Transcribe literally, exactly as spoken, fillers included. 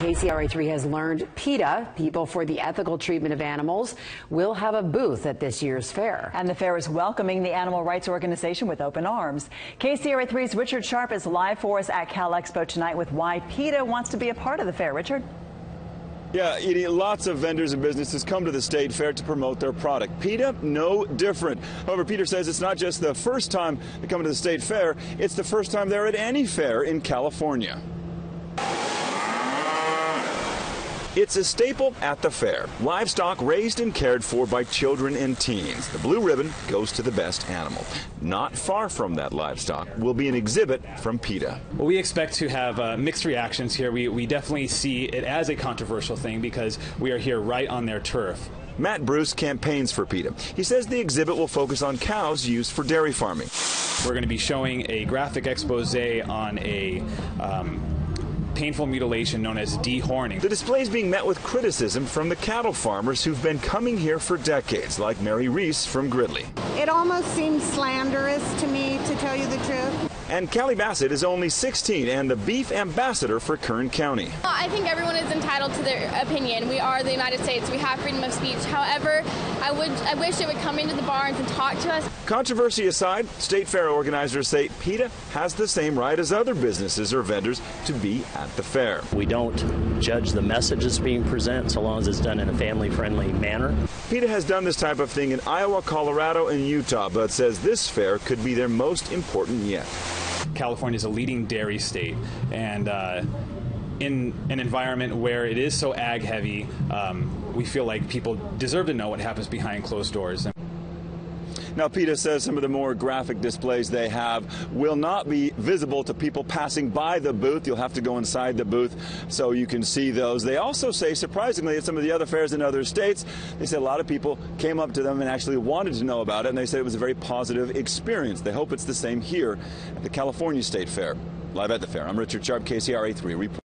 K C R A three has learned PETA, People for the Ethical Treatment of Animals, will have a booth at this year's fair. And the fair is welcoming the animal rights organization with open arms. K C R A three's Richard Sharp is live for us at Cal Expo tonight with why PETA wants to be a part of the fair. Richard? Yeah, Edie, lots of vendors and businesses come to the state fair to promote their product. PETA, no different. However, Peter says it's not just the first time they come to the state fair, it's the first time they're at any fair in California. It's a staple at the fair. Livestock raised and cared for by children and teens. The blue ribbon goes to the best animal. Not far from that livestock will be an exhibit from PETA. Well, we expect to have uh, mixed reactions here. We, we definitely see it as a controversial thing because we are here right on their turf. Matt Bruce campaigns for PETA. He says the exhibit will focus on cows used for dairy farming. We're going to be showing a graphic expose on a um, painful mutilation known as dehorning. The display is being met with criticism from the cattle farmers who've been coming here for decades, like Mary Reese from Gridley. It almost seems slanderous to me, to tell you the truth. And Callie Bassett is only sixteen and the beef ambassador for Kern County. I think everyone is entitled to their opinion. We are the United States. We have freedom of speech. However, I would I wish it would come into the barns and talk to us. Controversy aside, state fair organizers say PETA has the same right as other businesses or vendors to be at the fair. We don't judge the message that's being presented so long as it's done in a family-friendly manner. PETA has done this type of thing in Iowa, Colorado, and Utah, but says this fair could be their most important yet. California is a leading dairy state, and uh, in an environment where it is so ag heavy, um, we feel like people deserve to know what happens behind closed doors. Now, PETA says some of the more graphic displays they have will not be visible to people passing by the booth. You'll have to go inside the booth so you can see those. They also say, surprisingly, at some of the other fairs in other states, they say a lot of people came up to them and actually wanted to know about it, and they said it was a very positive experience. They hope it's the same here at the California State Fair. Live at the fair, I'm Richard Sharp, K C R A three report.